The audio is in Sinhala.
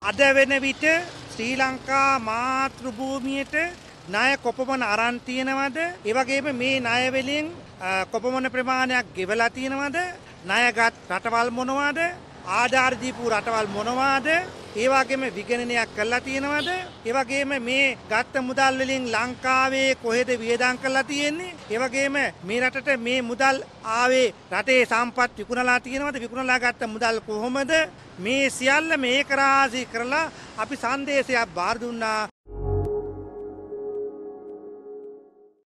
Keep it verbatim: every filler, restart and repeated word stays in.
අද වෙන විට ශ්‍රී ලංකා මාතෘ භූමියට ණය කොපමණ අරන් තියෙනවද? ඒ වගේම මේ ණය වලින් කොපමණ ප්‍රමාණයක් ගෙවලා තියෙනවද? ණයගත් රටවල් මොනවාද? ආධාර දීපු රටවල් මොනවාද? ඒ වගේම විගණනයක් කරලා තියෙනවද? ඒ වගේම මේ ගත්ත මුදල් වලින් ලංකාවේ කොහෙද වියදම් කරලා තියෙන්නේ? ඒ වගේම මේ රටට මේ මුදල් ආවේ රටේ සම්පත් විකුණලා තියෙනවද? විකුණලා ගත්ත මුදල් කොහොමද? මේ සියල්ල මේක රාශී කරලා අපි සංදේශයක් බාර දුන්නා.